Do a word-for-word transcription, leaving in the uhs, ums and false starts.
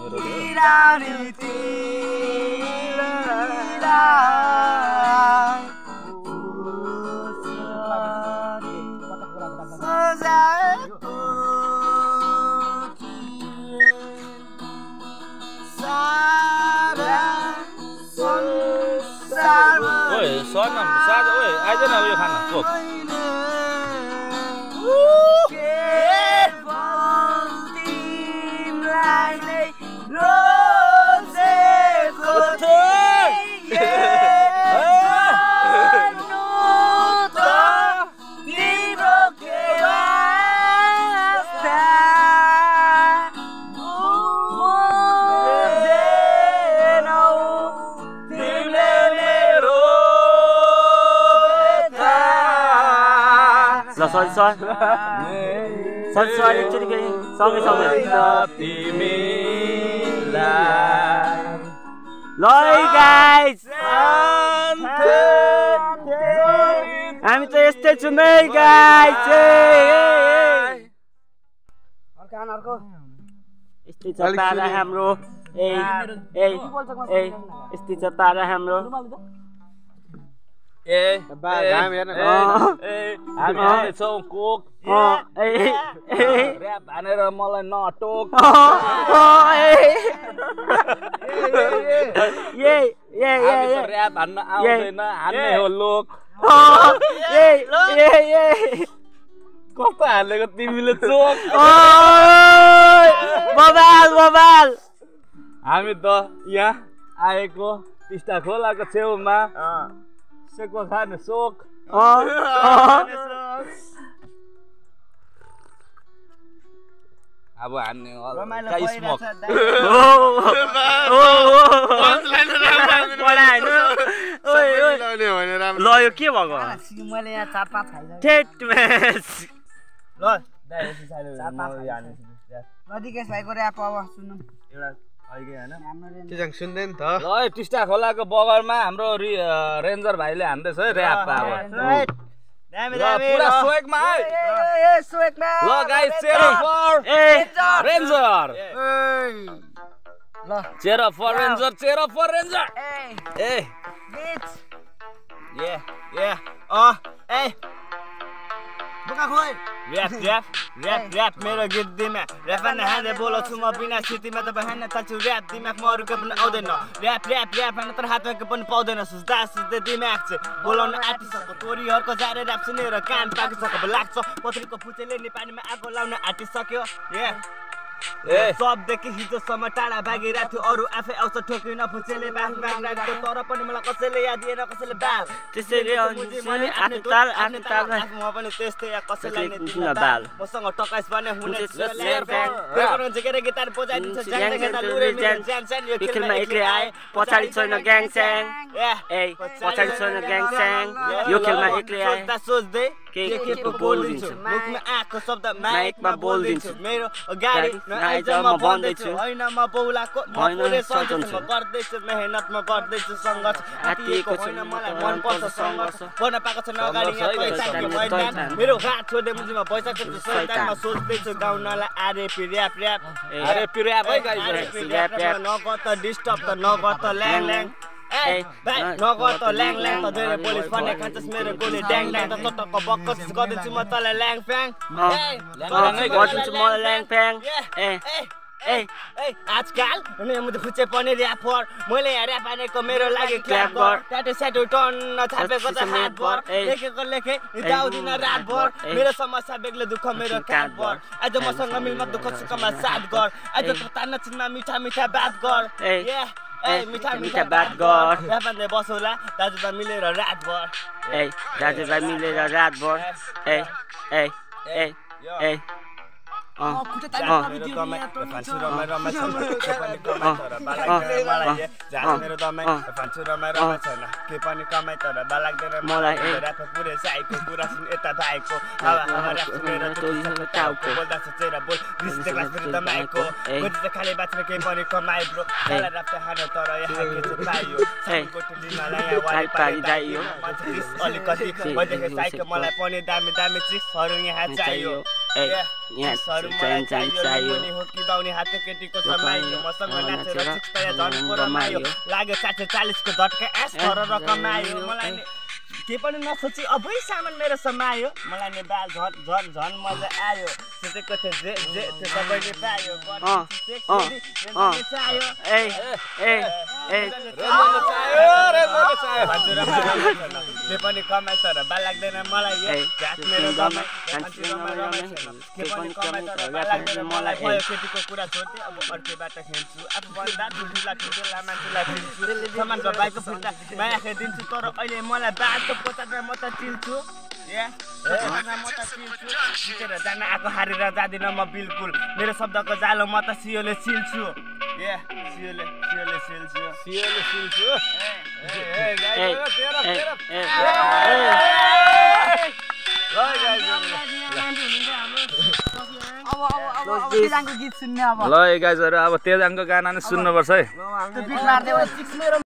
मेरो ओए सनम साज ओए आइज न यो खाना coke Sorry, sorry. Sorry, sorry. Actually, cái song cái song này. Loi guys. हामी त यस्तै छु नै guys. अर्को अर्को. यस्तै छ तारा हाम्रो. ए ए ए यस्तै छ तारा हाम्रो. ए बा गाम हेर्न ए हामी आउने छौं कोक ए ए र्याप हानेर मलाई नटोक ए ए ए र्याप हान्न आउँदैन हान्ने हो लोक ए ए ए कस्तो हालेको तिमीले चोक बबाल बबाल हामी त यहाँ आएको टिस्टा खोलाको छेउमा सेको खाने सोक अब हान्ने काई स्मोक ल यो के भएको मैले यहाँ चार पाँच खाइदिकेश भाइको ऱ्याप अब सुन्नु एउटा सुन्दैन त ल टिस्टा खोलाको बगरमा हाम्रो रेन्जर भाइले हान्दैछ है र्याप अब पुरा स्वेगमा है ए स्वेगमा ल गाइस चेयर फर रेन्जर ल चेयर फर रेन्जर चेयर फर रेन्जर ए बिच ए ए अ ए बुका खोइ र्याप र्याप र्याप र्याप मेरो गीत दिमाग र्याप न हाने बोल्छु म बिना स्थितिमा त बहान चाल्छु र्याप दिमाग म अरूको पनि आउँदैन र्याप र्याप र्याप न तर हातमा पनि पाउँदैन सुस्दा सुस्दै दिमाग चाहिँ बोलाउन आँटिसक्यो तोरीहरूको जारे र्याप सुनेर कान पाकिसक्यो लाग्छ पत्रीको फुचेले नेपालीमा आगो लाउन आँटिसक्यो ए सबदेखि हिजोसम्म टाढा भागिरहेको थियो अरू आफै आउँछ ठोकिन फुचेले बाल बाग्राको तर पनि मलाई कसैले याद दिएन कसैले बाल त्यसैले आफ्नो ताल आफ्नो ताल म पनि त्यस्तै या कसैलाई नै दिन बाल मसँग टकाइस भने हुने झिकेर गिटार बजाइदिन्छ जान्दै खेल्दा लुरे जान जान यो खेलमा एक्लै आए पछाडी छैन ग्याङ स्याङ ए पछाडी छैन ग्याङ स्याङ यो खेलमा एक्लै आए सोच्दै के के बोल्दिन्छु मुखमा आएको शब्द माइकमा बोल्दिन्छु मेरो गाडी नआइज म भन्दैछु होइन म बौलाको म पुरै सन्चन्छु म गर्दैछु मेहनत म गर्दैछु सङ्घर्ष आतिएको होइन मलाई मन पर्छ सङ्घर्ष पढ्न पाएको छैन अगाडि यहाँ पैसा मैदान मेरो हात छोड्दै मुजीमा पैसा खोज्छु सैतानमा सोच्दैछु गाउनलाई RAP rap rap RAP rap है गाइस र्याप र्याप नगर त डिस्टर्ब त नगर त ल्याङ ल्याङ ए भाइ नगर त ल्याङ ल्याङ त धेरै पुलिस फने खान्छस् मेरो गोली ड्याङ ड्याङ त चटक्क बक्कस गरिदिन्छु म तँलाई ल्याङ फ्याङ गरिदिन्छु मलाई ल्याङ फ्याङ ए ए ए आजकल मुझे खुच्चे पनि र्यापर मैले यहाँ र्याप हानेको मेरो लागि क्ल्याप गर ट्याटो स्याटो टन्न थापेको त हातभर लेखेको लेखे दाउदिन रातभर मेरो समस्या बेग्लै दुःख मेरो काँधभर आज मसँग मिल्न दुःख सुखमा साथ गर आज त तान्ना चिनमा मिठा मिठा बात गर ए ए मिठा मिठा बात गर र्यापले बसौला दाजुभाइ मिलेर रातभर ए दाजुभाइ मिलेर रातभर ए ए ए ए अ खुट्टा तान्नु पर्यो फान्छु रमाइ रमाइ छैन के पनि कमाइ तर बालाग्दैन मलाई जान मेरो दमाइ फान्छु रमाइ रमाइ छैन के पनि कमाइ तर बालाग्दैन मलाई र्याप पुरै साइको कुरा सुन यता भाइको हावा हावा र्याप मेरो तोरीसँग टाउको बोल्दा सोचेर बोल रिस्ते क्लास फेरि दमाइको गोटी त खाली बाँच्न के पनि कमाइ ब्रो मलाई र्याप त हान तर यहाँ के चाहिँ पाइयो साइको टुलीमालाई यहाँ वारी पारी दाइयो मान्छे रिस अलिकति मैले देखे साइको मलाई पनि दामी दामी चिजहरू यहाँ चाहियो यहाँ चाहिन्छ चाहियो लाग्यो चारसय चालिसको झट्का एस गरेर कमायो मलाई नि के पनि नसोची अबै सामान मेरो समायो मलाई नि बाल झन झन झन मजा आयो सोचेको थिएँ जे जे त्यो सबैले पायो ए ए ए जे पनि कमाइ तर बाल लाग्दैन मलाई मेरो कमाइ मलाई केटीको कुरा सोध्थे अब अर्कैबाट खेल्छु अब भन्दा ठुल्ठुला ठुल्ठुला मान्छेलाई खेल्छु समानको बाइकको फुट्टा माया खेदिन्छु तर अहिले मलाई बाटो पोचाएर म त चिल्छु म त चिल्छु जितेर जान आएको हारेर जाँदिनँ म बिल्कुल मेरो शब्दको जालो म त सियोले सिल्छु ए सियोले सियोले सिल्छु सियोले सिल्छु ल गाइजहरु अब तेजाङको गाना नै सुन्नुपर्छ है।